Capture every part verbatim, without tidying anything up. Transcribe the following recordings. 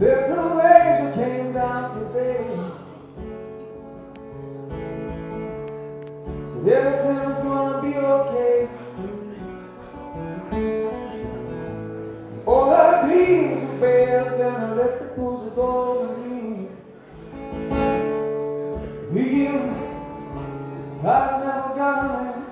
Little angel came down today, said everything's gonna be okay. All the dreams are bad, then I let the pools of gold and me. We I've never got it.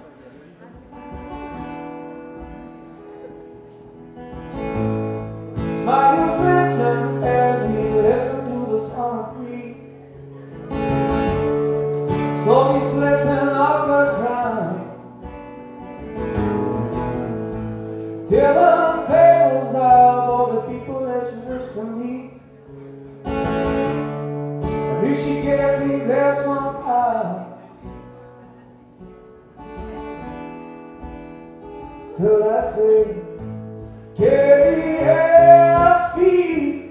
Smiles listen as we listen to the summer breeze, slowly slipping off her crown, till the fables of all the people that you wish to meet. I knew she'd get me there somehow, till I say, K S P,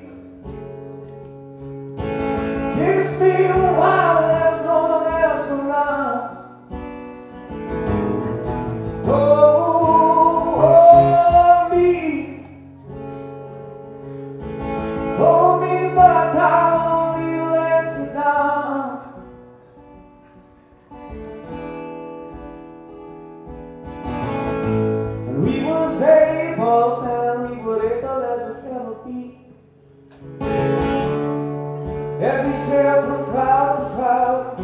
kiss me while there's no one else around. Oh, hold me, hold me, but I'll only let you down. And we was able, and we were able as we'd ever be, as we sail from cloud to cloud,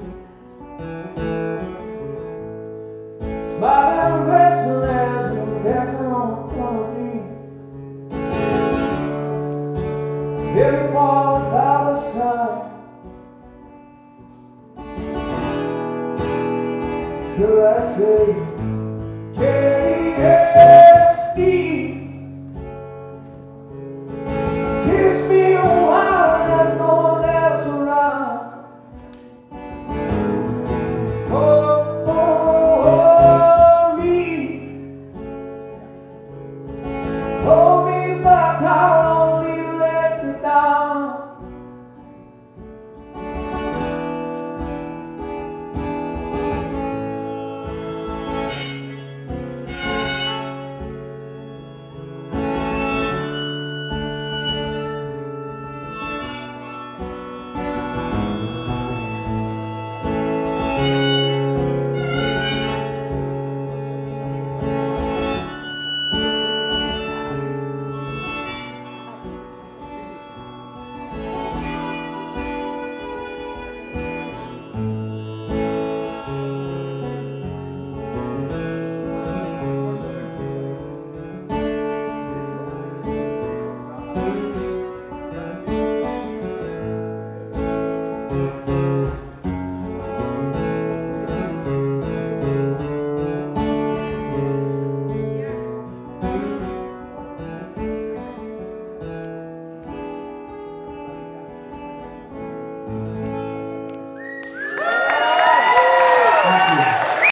smiling and wrestling as we dancing on the melody. Here we fall without a sound, till I say, K S P, kiss me while there's no one else around. Oh, oh, hold me, hold me, but I'll only let you down.